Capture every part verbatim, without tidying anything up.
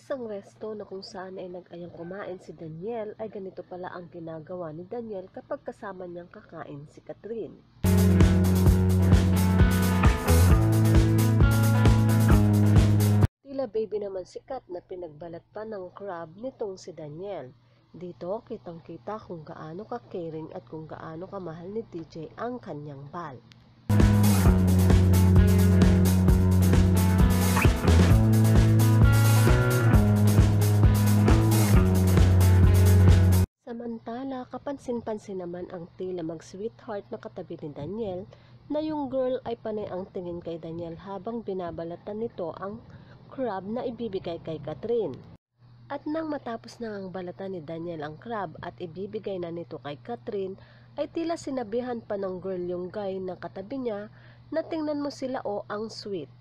isang resto na kung saan ay nag-ayang kumain si Daniel ay ganito pala ang ginagawa ni Daniel kapag kasama niyang kakain si Catherine. Tila baby naman si Kat na pinagbalat pa ng crab nitong si Daniel. Dito kitang-kita kung gaano ka-caring at kung gaano kamahal ni D J ang kanyang bal. Samantala, kapansin-pansin naman ang tila mag-sweetheart na katabi ni Daniel na yung girl ay panay ang tingin kay Daniel habang binabalatan nito ang crab na ibibigay kay Catherine. At nang matapos na ang balatan ni Daniel ang crab at ibibigay na nito kay Catherine, ay tila sinabihan pa ng girl yung guy na katabi niya na tingnan mo sila o ang sweet.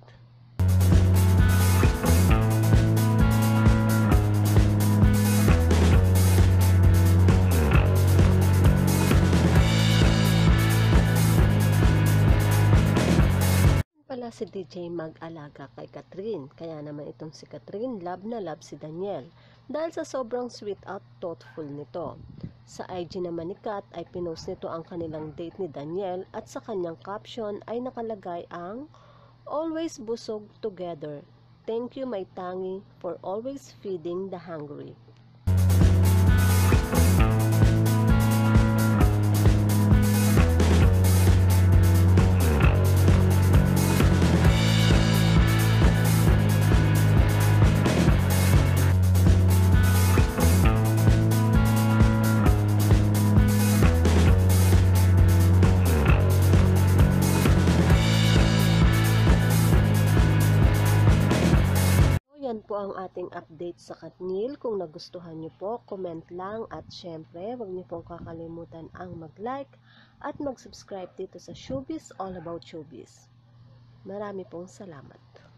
Pala si D J mag-alaga kay Catherine, kaya naman itong si Catherine love na love si Daniel dahil sa sobrang sweet at thoughtful nito. Sa I G naman ni Kat ay pinost nito ang kanilang date ni Daniel at sa kanyang caption ay nakalagay ang "Always busog together. Thank you my tangi for always feeding the hungry." Yan po ang ating update sa Katniel. Kung nagustuhan nyo po, comment lang at syempre, huwag nyo pong kakalimutan ang mag-like at mag-subscribe dito sa Showbiz All About Showbiz. Marami pong salamat.